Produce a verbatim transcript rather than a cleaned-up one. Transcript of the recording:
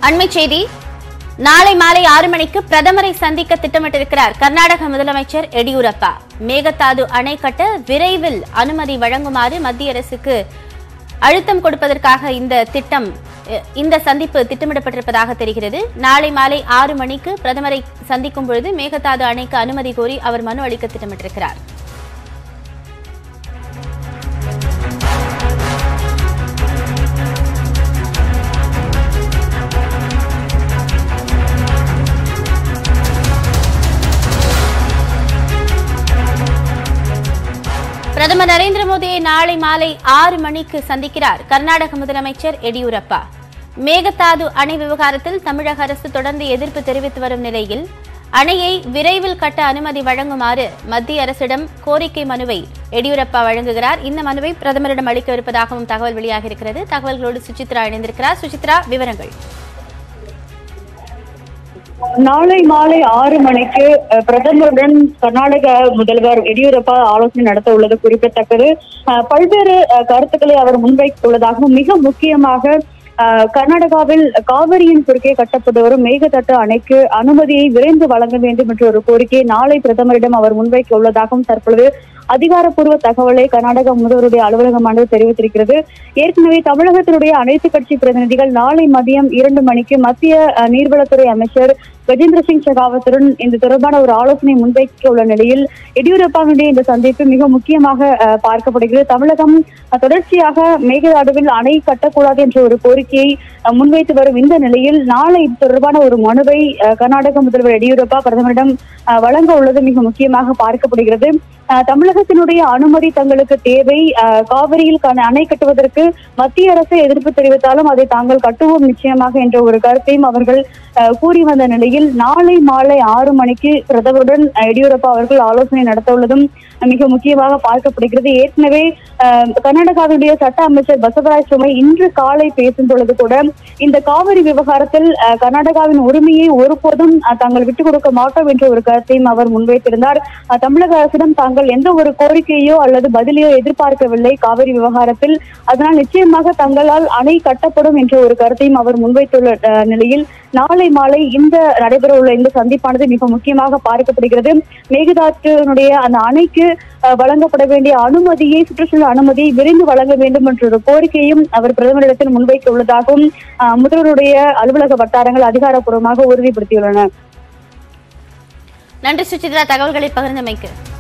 அண்மை செய்தி. நாளை மாலை ஆறு மணிக்கு பிரதமரை சந்திக்க திட்டமிட்டிருக்கிறார் கர்நாடக முதலமைச்சர் எடியூரப்பா. மேகதாது அணை கட்ட விரைவில் அனுமதி வழங்குமாறு மத்திய அரசுக்கு அழுத்தம் கொடுப்பதற்காக இந்த திட்டம் இந்த சந்திப்பு திட்டமிடப்பட்டிருப்பதாக தெரிகிறது. நாளை மாலை ஆறு மணிக்கு பிரதமரை சந்திக்கும் பொழுது மேகதாது அணைக்கு அனுமதி கோரி அவர் மனு அளிக்க திட்டமிட்டிருக்கிறார். பிரதமர் நரேந்திர மோடியை நாளை மாலை ஆறு மணிக்கு சந்திக்கிறார் கர்நாடக முதலமைச்சர் எடியூரப்பா. மேகதாது அணை விவகாரத்தில் தமிழக அரசு தொடர்ந்து எதிர்ப்பு தெரிவித்து வரும் நிலையில் அணையை விரைவில் கட்ட அனுமதி வழங்குமாறு மத்திய அரசிடம் கோரிக்கை மனுவை எடியூரப்பா வழங்குகிறார். இந்த மனுவை பிரதமரிடம் அளிக்கவிருப்பதாகவும் தகவல் வெளியாகியிருக்கிறது. தகவல்களோடு சுசித்ரா இணைந்திருக்கிறார். சுசித்ரா, விவரங்கள். நாளை மாலை ஆறு மணிக்கு பிரதமருடன் கர்நாடக முதல்வர் எடியூரப்பா ஆலோசனை நடத்த உள்ளது குறிப்பிடத்தக்கது. பல்வேறு கருத்துக்களை அவர் முன்வைக்க உள்ளதாகவும் மிக முக்கியமாக கர்நாடகாவில் காவிரியின் குறுக்கே கட்டப்பட்டு வரும் மேகதாது அணைக்கு அனுமதியை விரைந்து வழங்க வேண்டும் என்ற ஒரு கோரிக்கையை நாளை பிரதமரிடம் அவர் முன்வைக்க உள்ளதாகவும் தற்பொழுது அதிகாரப்பூர்வ தகவலை கர்நாடக முதல்வருடைய அலுவலகமானது தெரிவித்திருக்கிறது. ஏற்கனவே தமிழகத்தினுடைய அனைத்து கட்சி பிரதிநிதிகள் நாளை மதியம் இரண்டு மணிக்கு மத்திய நீர்வளத்துறை அமைச்சர் கஜேந்திர சிங் ஷெகாவத்துடன் இந்த தொடர்பான ஒரு ஆலோசனை முன்வைக்க உள்ள நிலையில் எடியூரப்பாவுடைய இந்த சந்திப்பு மிக முக்கியமாக பார்க்கப்படுகிறது. தமிழகம் தொடர்ச்சியாக மேகதாதுவில் அணை கட்டக்கூடாது என்ற ஒரு கோரிக்கையை முன்வைத்து வரும் இந்த நிலையில் நாளை இது தொடர்பான ஒரு மனுவை கர்நாடக முதல்வர் எடியூரப்பா பிரதமரிடம் வழங்க உள்ளது மிக முக்கியமாக பார்க்கப்படுகிறது. தமிழகத்தினுடைய அனுமதி தங்களுக்கு தேவை. காவிரியில் அணை கட்டுவதற்கு மத்திய அரசு எதிர்ப்பு தெரிவித்தாலும் அதை தாங்கள் கட்டுவோம் நிச்சயமாக என்ற ஒரு கருத்தையும் அவர்கள் கூறி வந்த நிலையில் நாளை மாலை ஆறு மணிக்கு பிரதமருடன் எடியூரப்பா அவர்கள் ஆலோசனை நடத்த உள்ளதும் மிக முக்கியமாக பார்க்கப்படுகிறது. ஏற்கனவே கர்நாடகாவுடைய சட்ட அமைச்சர் பசவராஜ் சுமை இன்று காலை பேசும் பொழுது கூட இந்த காவிரி விவகாரத்தில் கர்நாடகாவின் உரிமையை ஒருபோதும் தாங்கள் விட்டுக் கொடுக்க மாட்டோம் என்ற ஒரு கருத்தையும் அவர் முன்வைத்திருந்தார். தமிழக அரசிடம் தாங்கள் எந்த ஒரு கோரிக்கையோ அல்லது பதிலையோ எதிர்பார்க்கவில்லை காவிரி விவகாரத்தில். அதனால் நிச்சயமாக தங்களால் அணை கட்டப்படும் என்ற ஒரு கருத்தையும் அவர் முன்வைத்துள்ள நிலையில் நாளை மாலை இந்த நடைபெற உள்ள இந்த சந்திப்பானது மிக முக்கியமாக பார்க்கப்படுகிறது. மேகதாதுனுடைய அந்த அணைக்கு வழங்கப்பட வேண்டிய அனுமதியை சுற்றுச்சூழல் அனுமதியை விரைந்து வழங்க வேண்டும் என்ற ஒரு கோரிக்கையும் அவர் பிரதமரிடத்தில் முன்வைக்க உள்ளதாகவும் முதல்வருடைய அலுவலக வட்டாரங்கள் அதிகாரப்பூர்வமாக உறுதிப்படுத்தியுள்ளன. நன்றி சுசித்ரா, தகவல்களை பகிர்ந்தமைக்கு.